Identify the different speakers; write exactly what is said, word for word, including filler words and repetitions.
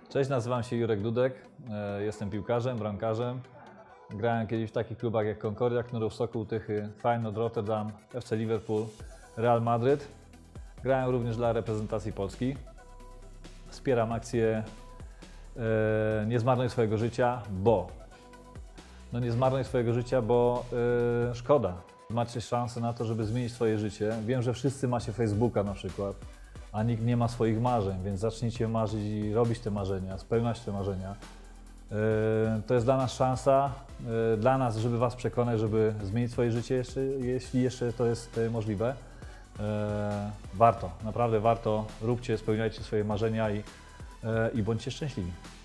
Speaker 1: Cześć, nazywam się Jurek Dudek, jestem piłkarzem, bramkarzem. Grałem kiedyś w takich klubach jak Concordia, Knurów, Sokół, Tychy, Feyenoord, Rotterdam, F C Liverpool, Real Madryt. Grałem również dla reprezentacji Polski. Wspieram akcję e, Nie zmarnuj swojego życia, bo no nie zmarnuj swojego życia, bo e, szkoda. Macie szansę na to, żeby zmienić swoje życie. Wiem, że wszyscy macie Facebooka na przykład, a nikt nie ma swoich marzeń, więc zacznijcie marzyć i robić te marzenia, spełniać te marzenia. To jest dla nas szansa, dla nas, żeby Was przekonać, żeby zmienić swoje życie, jeszcze, jeśli jeszcze to jest możliwe. Warto, naprawdę warto, róbcie, spełniajcie swoje marzenia i, i bądźcie szczęśliwi.